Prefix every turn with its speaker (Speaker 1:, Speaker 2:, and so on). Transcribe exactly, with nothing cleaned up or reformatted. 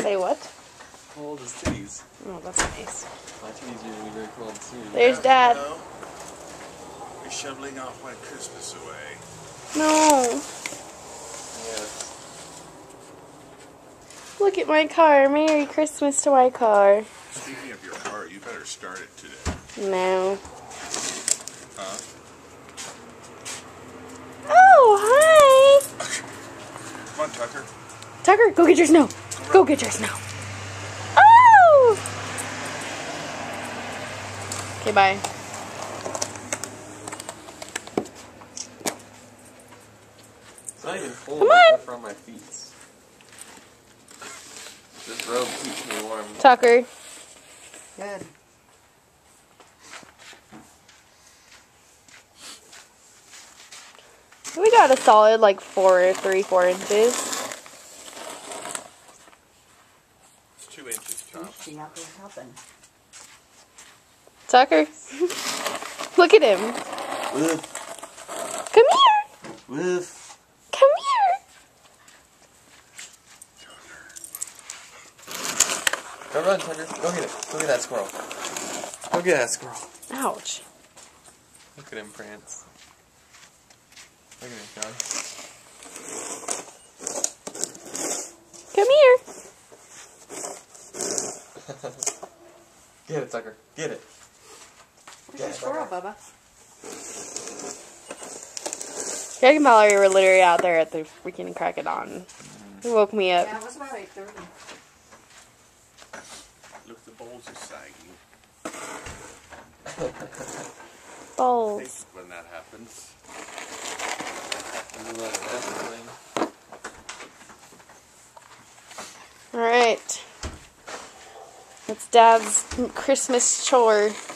Speaker 1: Say what?
Speaker 2: Cold as titties.
Speaker 1: Oh, that's nice.
Speaker 2: My titties are going to be very cold soon.
Speaker 1: There's Dad.
Speaker 3: Hello. You're shoveling off White Christmas away.
Speaker 1: No.
Speaker 2: Yes.
Speaker 1: Look at my car. Merry Christmas to my car.
Speaker 3: Speaking of your car, you better start it today.
Speaker 1: No.
Speaker 3: Huh?
Speaker 1: Oh, hi.
Speaker 3: Come on, Tucker.
Speaker 1: Tucker, go get your snow. Go get your snow. Oh! Okay, bye.
Speaker 2: It's not even cold.
Speaker 1: Come on.
Speaker 2: From my feet. This robe keeps me warm.
Speaker 1: Tucker.
Speaker 4: Good.
Speaker 1: We got a solid like four, three, four inches.
Speaker 3: It's two inches, Tom.
Speaker 4: She out there helping.
Speaker 1: Tucker. Look at him.
Speaker 2: Woof.
Speaker 1: Come here.
Speaker 2: Woof.
Speaker 1: Come here.
Speaker 2: Go run, Tucker. Go get it. Go get that squirrel. Go get that squirrel.
Speaker 1: Ouch.
Speaker 2: Look at him prance. Look at him, John.
Speaker 1: Come here.
Speaker 2: Get it, Tucker. Get it.
Speaker 4: Where's your squirrel, Bubba?
Speaker 1: Greg and Valerie were literally out there at the freaking crack of dawn. It woke me up.
Speaker 4: Yeah, it was about eight thirty.
Speaker 3: Look, the bowls are sagging. I
Speaker 1: Balls.
Speaker 3: think when that happens.
Speaker 1: Alright. That's Dad's Christmas chore.